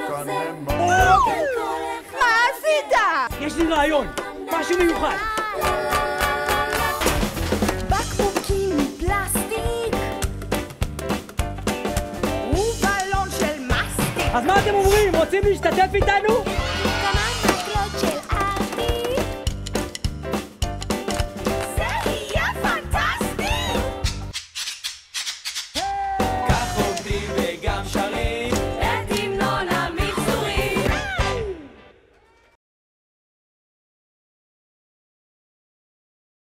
מה עשית? יש לי רעיון, משהו מיוחד. בקבוקים מפלסטיק ובלון של מסטיק. אז מה אתם אומרים? רוצים להשתתף איתנו?